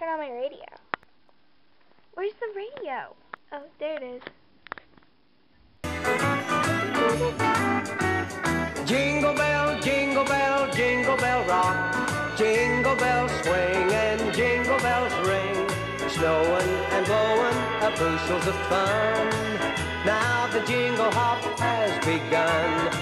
turn on my radio. Where's the radio? Oh, there it is. Jingle bell rock. Jingle bells swing and jingle bells ring. Snowing and blowing a bushels of fun. Now the jingle hop has begun.